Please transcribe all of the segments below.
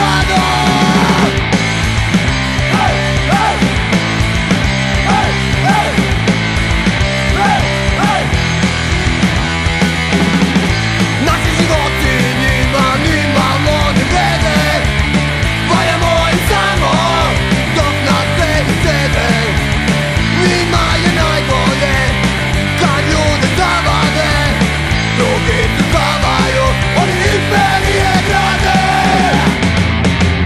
Drugi spavaju, oni imperije grade.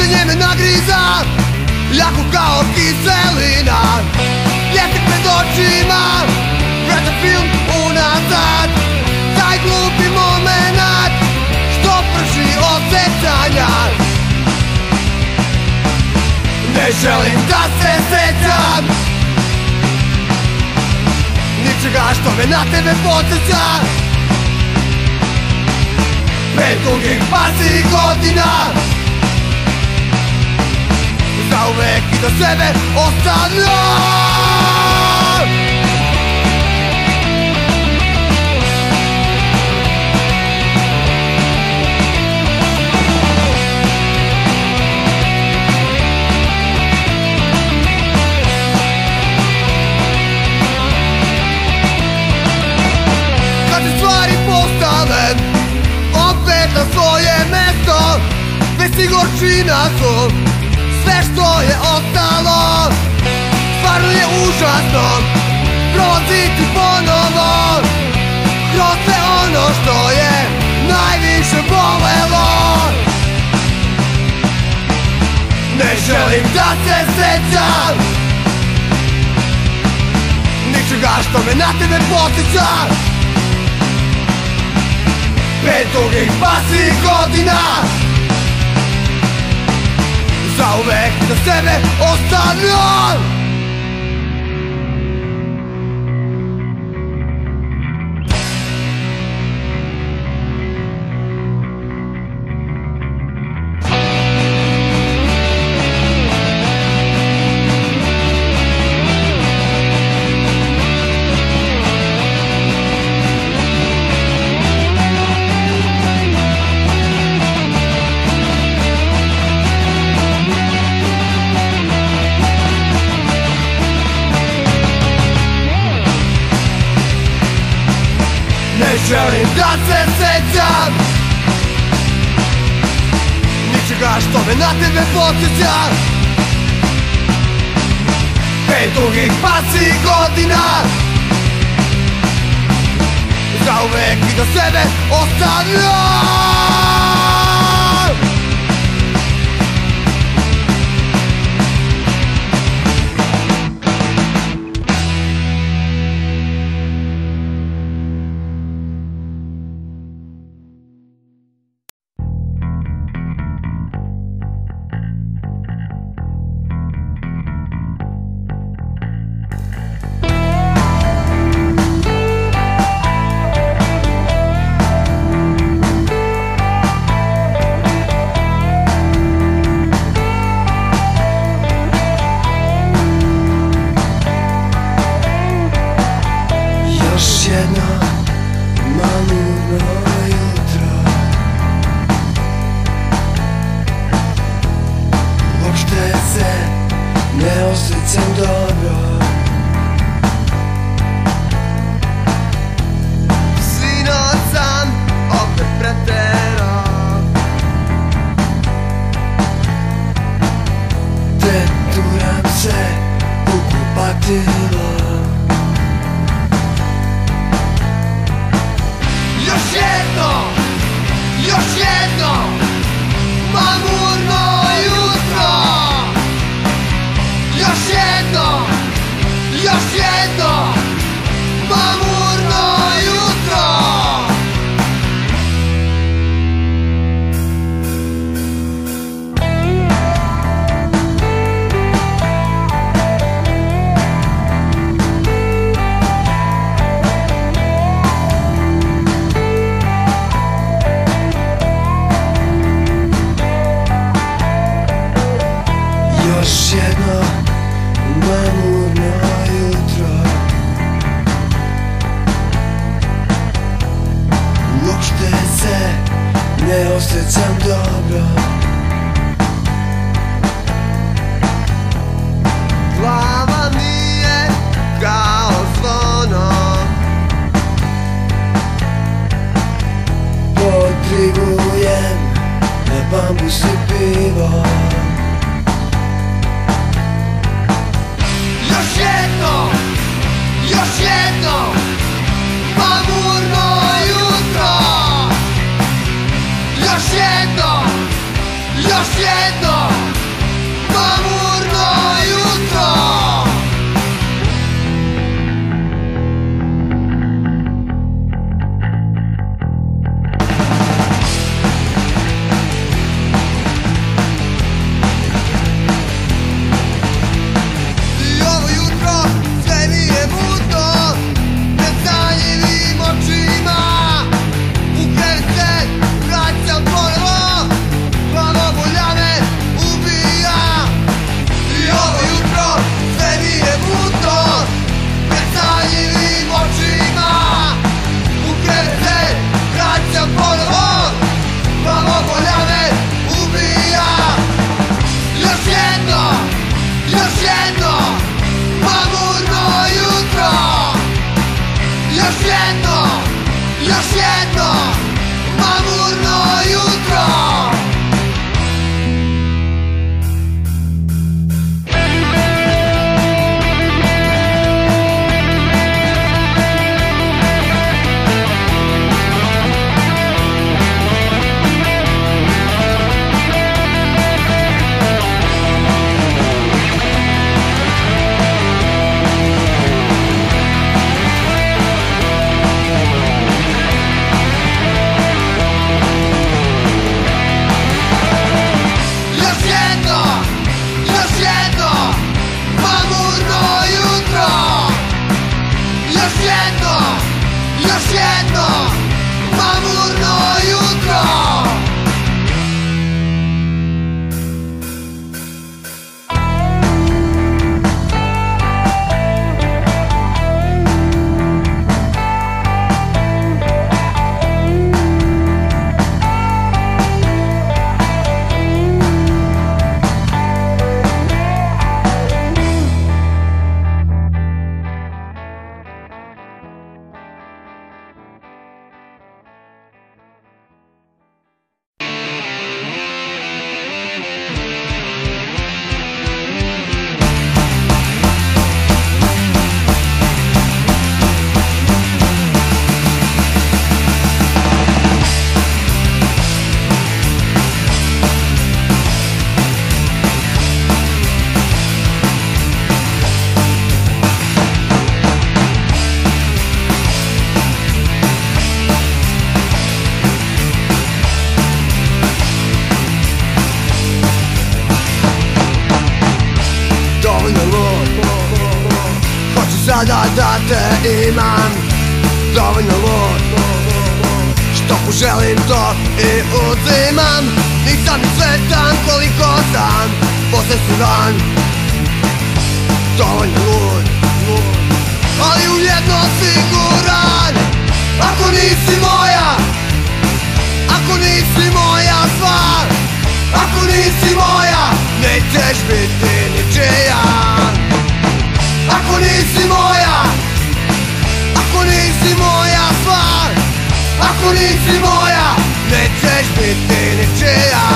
Srđenje me nagriza, jako kao kiselina. Ljetak pred očima, vraća film unazad. Taj glupi moment, što prži od secanja. Ne želim da se sećam ničega što me na tebe podsjeća. 5 dugih pasivih godina, zauvek i do sebe ostavljam. Kad se stvari postave opet na svoje mesto, već i gorčina su sve što je ostalo. Stvarno je užasno prolaziti ponovo kroz sve ono što je najviše bolelo. Ne želim da se sećam ničega što me na tebe podsjeća. 5 dugih pasivih godina, zauvek za sebe ostavljam. Ne želim da se sećam ničega što me na tebe podsjeća. 5 dugih pasivih godina, zauvek i do sebe ostavljam. Ne osjećam dobro. Sinoć sam opet preterao. Teturam se u kupatilo. Još jedno mamurno jutro. Još jedno mamurno jutro. Još jedno mamurno jutro. Uopšte se ne osjećam dobro. Glava mi je kao zvono. Podrigujem na bambus i pivo. Još jedno mamurno jutro. Još jedno još jedno glamurno jutro. I ovo jutro sve mi je mutno, pred sanjivim očima. U krevet se vraćam ponovo, glavobolja me ubija. I ovo jutro sve mi je mutno, pred sanjivim očima. U krevet se vraćam ponovo, glavobolja me ubija. Još jedno glamurno jutro. Još jedno glamurno jutro. Još jedno glamurno jutro. Dovoljno lud, hoću sada da te imam. Dovoljno lud, što poželim to i uzimam. Nisam ni svetan koliko sam posesudan. Dovoljno lud, ali u jedno siguran. Ako nisi moja, ako nisi moja stvar, ako nisi moja, nećeš biti ničija. Ako nisi moja, ako nisi moja stvar, ako nisi moja, nećeš biti ničija.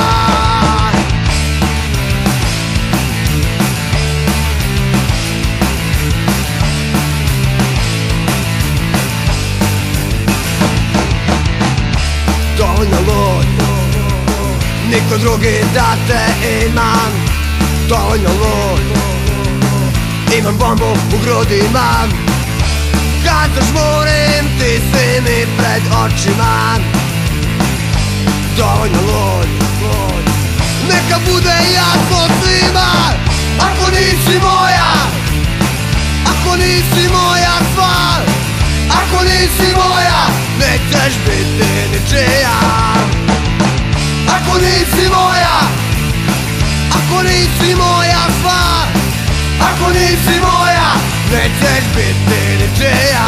Dovoljno lud, niko drugi da te imam. Dovoljno lud, imam bombu u grudima. Kad zažmurim ti si mi pred očima. Dovoljno lud, neka bude jasno svima. Ako nisi moja, ako nisi moja stvar, ako nisi moja, nećeš biti ničija. Ako nisi moja, ako nisi moja stvar, ako nisi moja, nećeš biti ničija.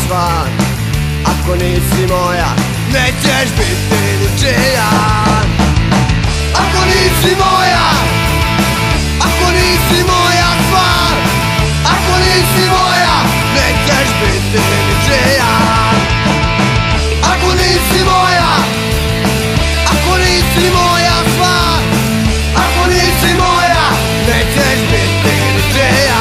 sva. Ako nisi moja, nećeš biti ničija. Ako nisi moja, ako nisi moja sva. Ako nisi moja, nećeš biti ničija. Ako nisi moja, ako nisi moja sva. Ako nisi moja, nećeš biti ničija.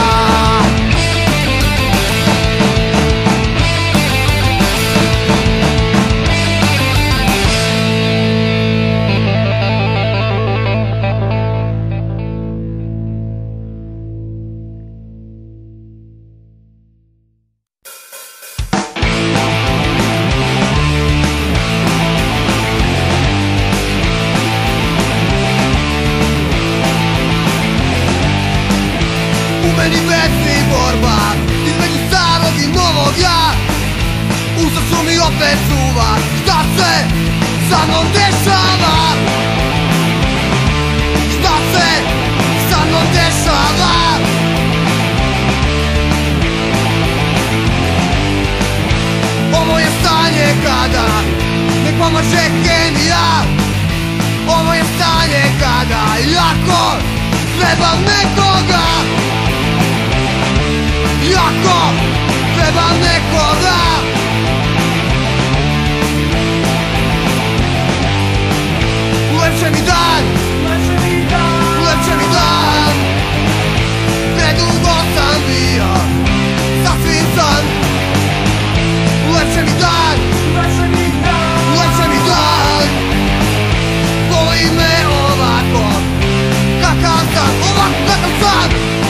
U meni besni borba između starog i novog ja. U srcu mi opet čuva šta se sa mnom dešava. Šta se sa mnom dešava. Ovo je stanje kada ne pomaže kemija. Ovo je stanje kada jako trebam nekoga. Jako trebam nekoga. Ulepše mi dan, ulepše mi dan. Predugo sam bio sasvim san. Ulepše mi dan, ulepše mi dan. Voli me ovako kakav sam, ovako kakav sam.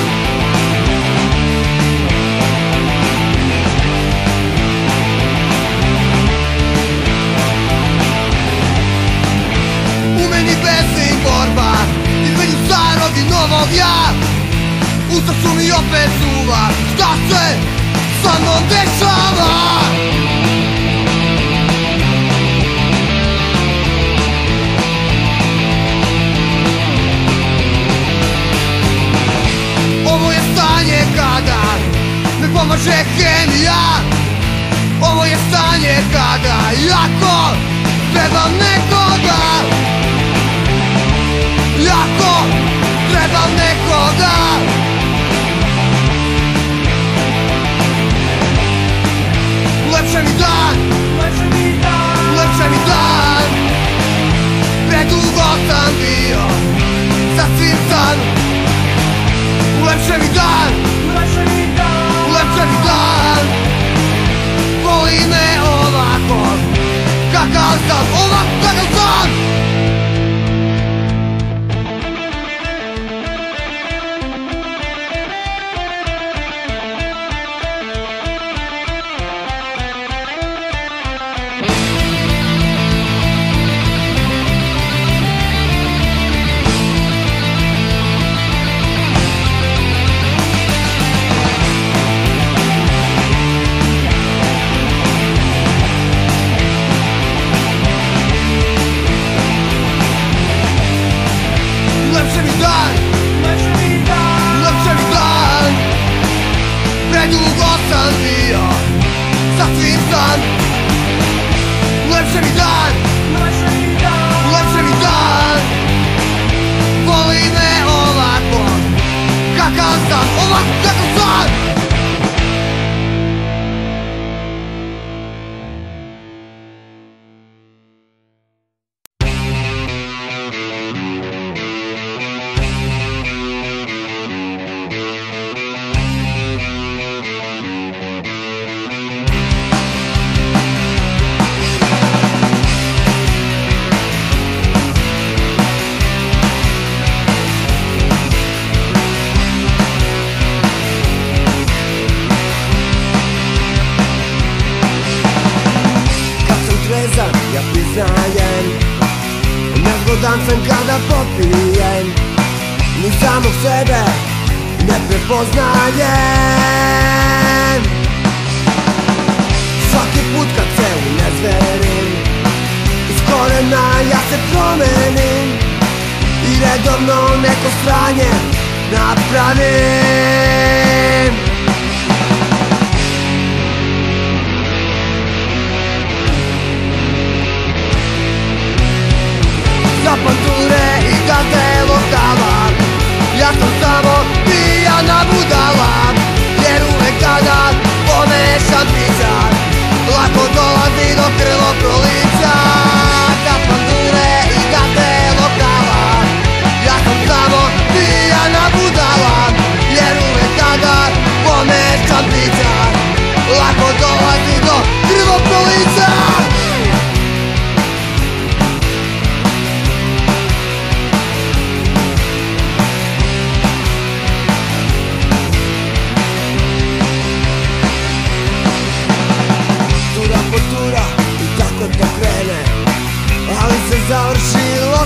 Besni borba između starog i novog ja. U srcu mi opet čuva šta se sa mnom dešava. Ovo je stanje kada ne pomaže kemija. Ovo je stanje kada jako trebam nekoga. Jako trebam nekoga. Ulepše mi dan, ulepše mi dan. Predugo sam bio sasvim san. Ulepše mi dan, ulepše mi dan. Voli me ovako kakav sam, ovako kakav sam. Predugo sam bio sasvim san. Ulepše mi dan, ulepše mi dan. Voli me ovako kakav sam, ovako kakav sam. Ja priznajem, nezgodan sam kada popijem. Ni samog sebe ne prepoznajem. Svaki put kad se unezverim, iz korena ja se promenim i redovno neko sranje napravim.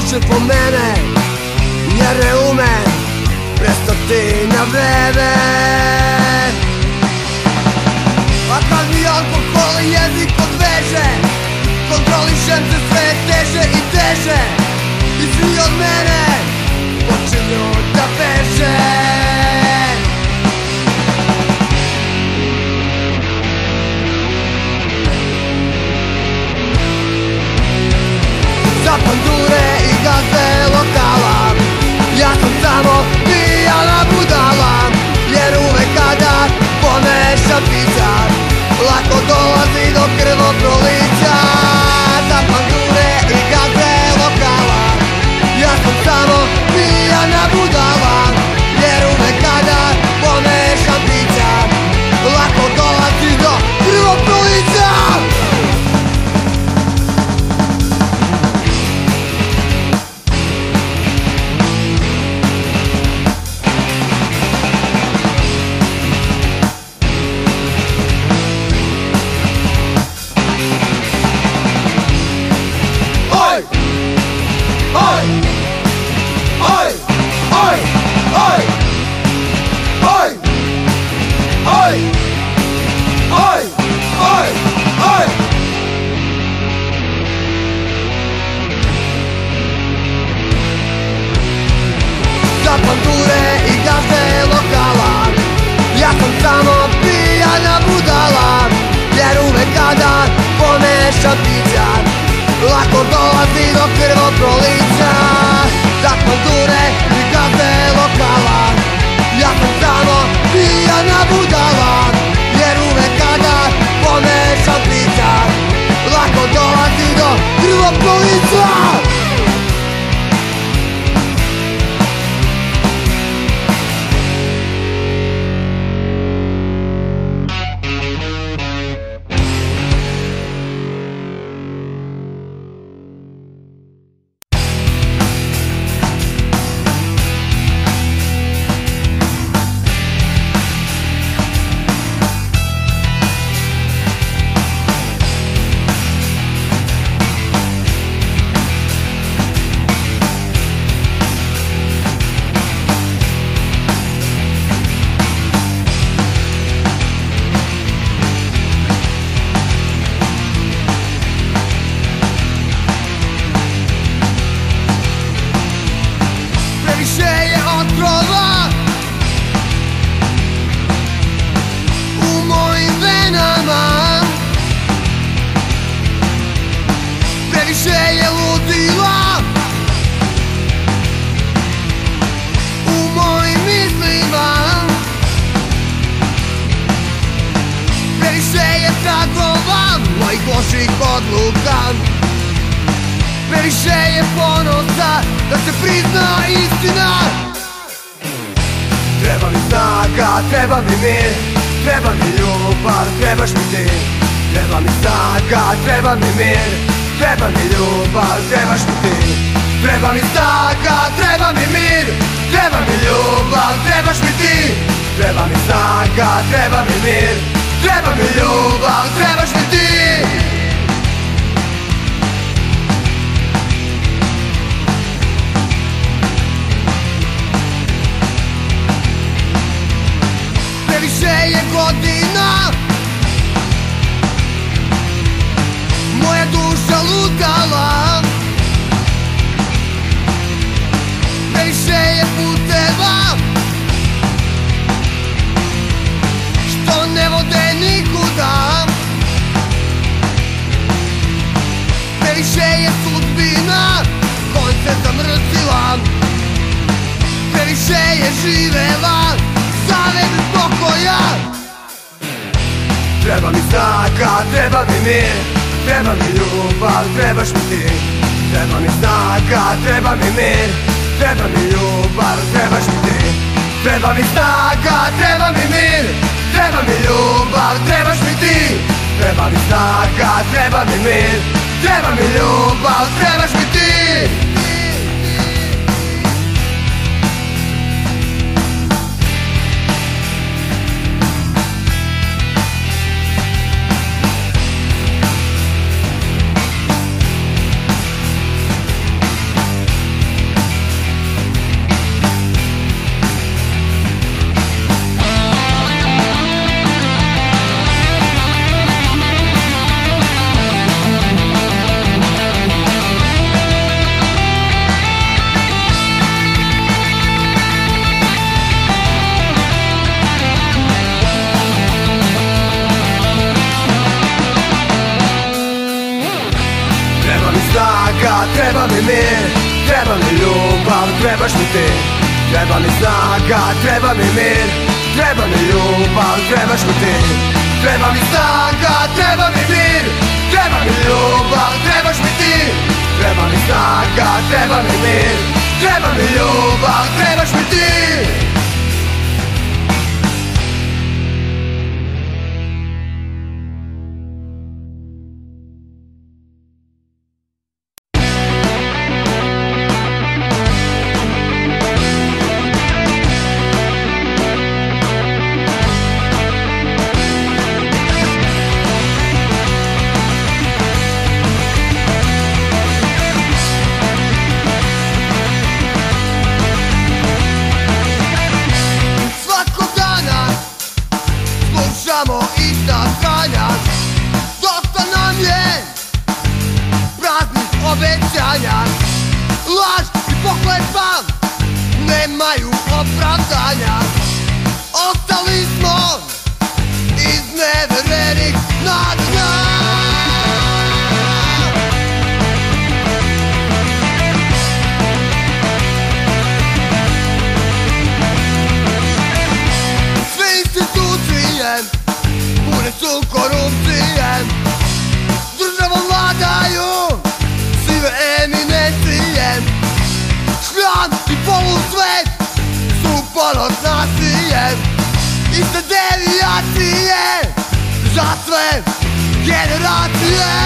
došle po mene, jer ne umem prestati na vreme. A kad mi alkohol i jezik odveže, kontrolišem se sve teže i teže, i svi od mene počinju da beže. Za pandure i gazde lokala ja sam samo pijana budala, jer uvek kada pomešam pića lako dolazi do krvoprolića. Za pandure i gazde lokala ja sam samo pijana budala, jer uvek kada pomešam pića lako dolazi do krvoprolića. Za pandure i gazde lokala ja sam samo pijana budala, jer uvek kada pomešam pića lako dolazi do krvoprolića. Za pandure i gazde lokala ja sam samo pijana budala, jer uvek kada pomešam pića lako dolazi do krvoprolića. Loših odluka, previše je ponosa da se prizna istina. Treba mi snaga, treba mi mir, treba mi ljubav, trebaš mi ti. Treba mi snaga, treba mi mir, treba mi ljubav, trebaš mi ti. Treba mi snaga, treba mi mir, treba mi ljubav, trebaš mi ti. Treba mi snaga, treba mi mir, treba mi ljubav, trebaš mi ti. Previše je godina, moja duša lutala. Previše je puteva što ne vode nikuda. Previše je sudbina kojom se zamrzila. Previše je živela za bez pokoja. Treba mi snaga, treba mi mir, treba mi ljubav, trebaš mi ti. Treba mi snaga, treba mi mir, treba mi ljubav, trebaš mi ti. Treba mi snaga, treba mi mir, treba mi ljubav, trebaš mi ti. Treba mi snaga, treba mi mir, treba mi ljubav, trebaš mi ti. mi mir, treba mi ljubav, trebaš mi ti. Treba mi snaga, treba mi mir, treba mi ljubav, trebaš mi ti. Treba mi snaga, treba mi mir, treba mi ljubav, trebaš mi ti. Treba mi snaga, treba mi mir, treba mi ljubav, trebaš mi ti. Laž i pokletva nemaju opravdanja. Ostali smo izneverenih nadanja. Sve institucije pune su korupcije, državom vladaju sive eminencije. Šljam i polusvet su ponos nacije, iste devijacije za sve generacije.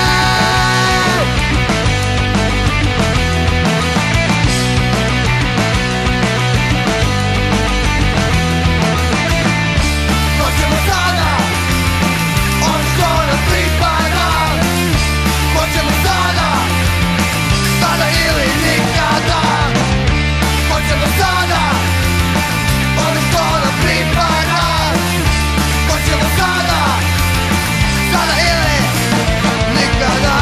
Hoćemo sada ono što nam pripada, hoćemo sada, sada ili nikada. Hoćemo sada ono što nam pripada, hoćemo sada, sada ili nikada.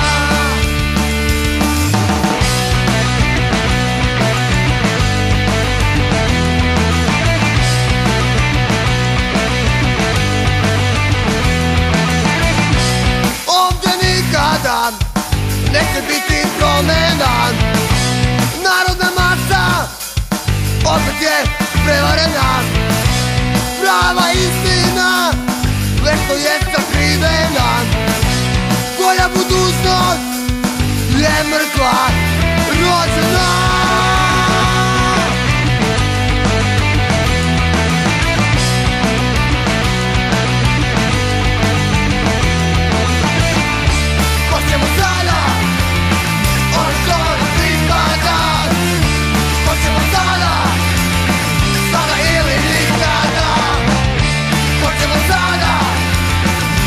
Ovdje nikada neće biti promjena. Narodna masa opet je prevarena. Prava istina nešto je sakrivena. Bolja budućnost je mrtva rođena. Hoćemo sada ono što nam pripada, hoćemo sada, sada ili nikada. Hoćemo sada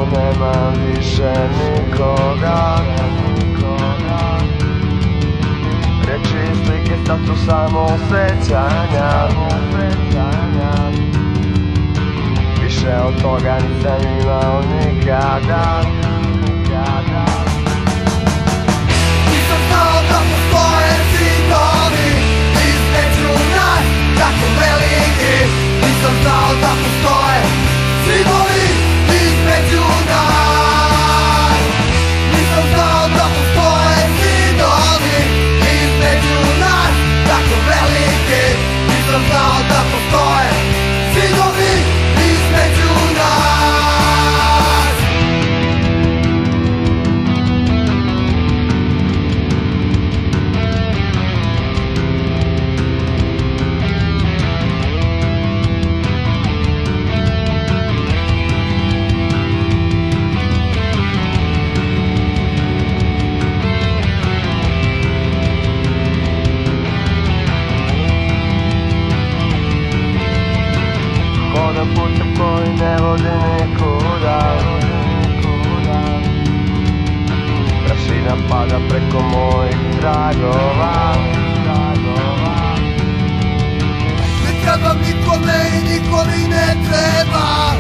tamo nema više nikoga. Reči i slike sad su samo sećanja. Više od toga nisam imao nikada. Nisam znao da postoje zidovi između nas tako veliki. Nisam znao da postoje zidovi između nas. Nisam znao da postoje zidovi između nas tako veliki. Nisam znao da postoje zidovi između nas. Hodam putem koji ne vodi nikuda. Prašina pada preko mojih tragova. Ne trebam nikome i niko mi ne treba.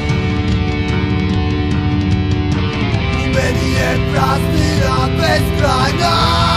I meni je praznina beskrajna.